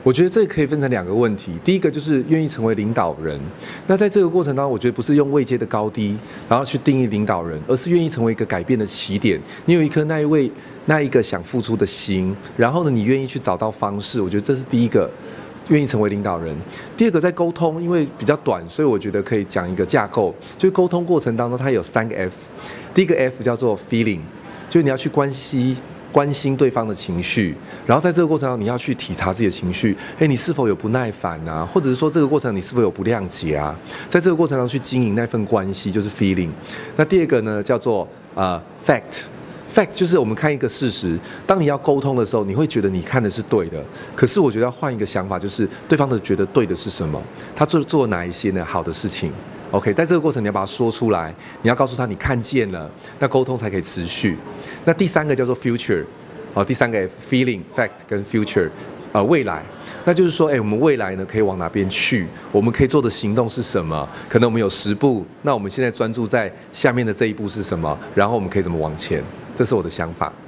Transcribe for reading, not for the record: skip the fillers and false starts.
我觉得这个可以分成2个问题。第一个就是愿意成为领导人。那在这个过程当中，我觉得不是用位阶的高低，然后去定义领导人，而是愿意成为一个改变的起点。你有一颗那一个想付出的心，然后呢，你愿意去找到方式。我觉得这是第一个。愿意成为领导人。第二个在沟通，因为比较短，所以我觉得可以讲一个架构。就是沟通过程当中，它有3个 F。第一个 F 叫做 feeling， 就是你要去关心对方的情绪，然后在这个过程中，你要去体察自己的情绪。你是否有不耐烦啊？或者是说这个过程你是否有不谅解啊？在这个过程中去经营那份关系，就是 feeling。那第二个呢，叫做fact。fact 就是我们看一个事实，当你要沟通的时候，你会觉得你看的是对的，可是我觉得要换一个想法，就是对方的觉得对的是什么，他做了哪一些呢好的事情。OK， 在这个过程你要把它说出来，你要告诉他你看见了，那沟通才可以持续。那第3个叫做 future， 第3个 feeling、fact 跟 future， 未来。那就是说，我们未来呢可以往哪边去？我们可以做的行动是什么？可能我们有10步，那我们现在专注在下面的这一步是什么？然后我们可以怎么往前？这是我的想法。